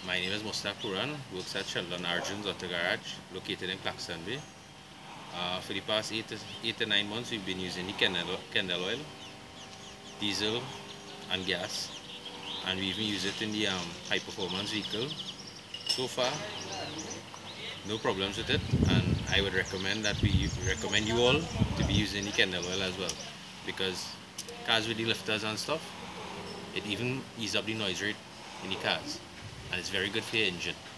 My name is Mustaq Quran, works at Sheldon Arjun's Auto Garage, located in Claxton Bay. For the past 8 to 9 months, we've been using the Kendall oil, diesel, and gas, and we even use it in the high performance vehicle. So far, no problems with it, and I would recommend that we recommend you all to be using the Kendall oil as well, because cars with the lifters and stuff, it even eases up the noise rate in the cars, and it's very good for your engine.